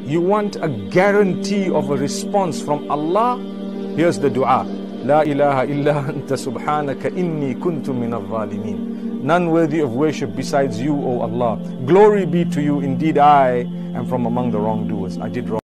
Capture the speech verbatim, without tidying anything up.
You want a guarantee of a response from Allah? Here's the dua. La ilaha illa anta subhanaka inni kuntu min al-zalimin. None worthy of worship besides you, O Allah. Glory be to you. Indeed, I am from among the wrongdoers. I did wrong.